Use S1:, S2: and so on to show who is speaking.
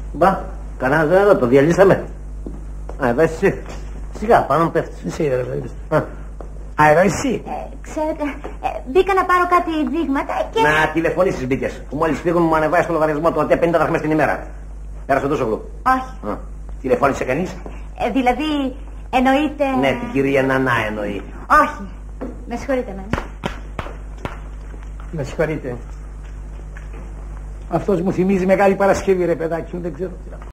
S1: Μπα, κανένας δεν εδώ, το διαλύσαμε. Α, εδώ εσύ. Σιγά, πάνω πέφτεις.
S2: Εσύ εδώ, α, εδώ εσύ.
S3: Ξέρετε, μπήκα να πάρω κάτι δείγματα και...
S1: Να τηλεφωνήσεις μπήκες. Που μόλις φύγουν μου ανεβάζει στο λογαριασμό του ΟΤΕ 50 δραχμές την ημέρα. Πέρασε τόσο γλου.
S3: Όχι.
S1: Τηλεφώνησε κανείς?
S3: Δηλαδή, εννοείται...
S1: Ναι, την κυρία Νανά εννοεί.
S3: Όχι. Με συγχωρείτε εμένα.
S2: Με συγχωρείτε. Αυτός μου θυμίζει Μεγάλη Παρασκευή, ρε παιδάκι μου, δεν ξέρω τι να πω.